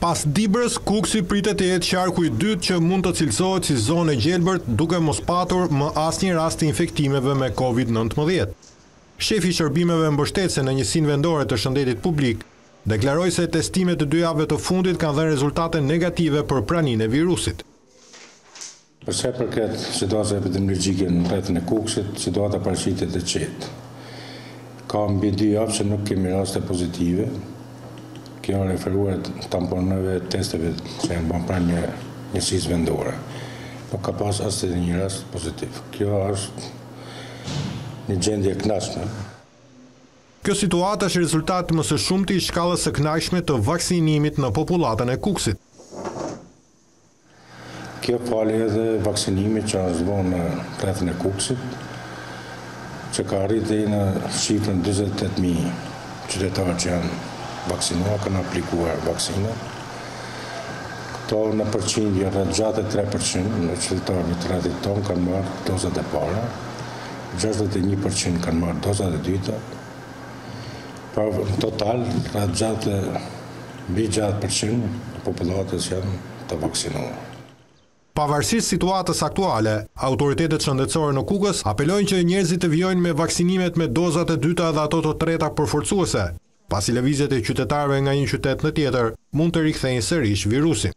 Pas Dibrës, Kuksi pritet të jetë qarku i dytë që mund të cilësohet si zonë e gjelbërt, duke mos patur më asnjë rast të infektimeve me COVID-19. Shefi i shërbimeve mbështetëse në njësinë vendore të shëndetit publik deklaroi se testimet të 2 javëve të fundit kanë dhënë rezultate negative për praninë e virusit. Për sa i përket situatës epidemiologjike në rrethin e Kuksit, situata paraqitet e qetë. Ka mbi 2 javë që nuk kemi raste pozitive. Kjo referuar tamponëve, testeve që janë bërë pranë njësisë vendore. Nuk ka pas asnjë një rast pozitiv. Kjo është një gjendje e kënaqshme. Kjo situatë është rezultat më së shumti i shkallës së kënaqshme të vaksinimit në popullatën e Kuksit. Kjo fali edhe vaksinimit që është bërë në rrethin e Kuksit, që ka arritur deri në shifrën 48.000 qytetarë që janë vaksinuar, kanë aplikuar vaksina. Këto në përqindje rreth 63% në qytetarët të rrethit tonë kanë marrë dozat e para, 61% kanë marrë dozat e dyta. Në total, rreth mbi 60% e popullatës janë të vaksinuar. Pavarësisht situatës aktuale, autoritetet shëndetësore në Kukës apelojnë që njerëzit të vijojnë me vaksinimet me dozat e dyta dhe ato të treta përforcuese, pasi lëvizjet e qytetarëve nga një qytet në tjetër mund të rikthejnë sërish virusin.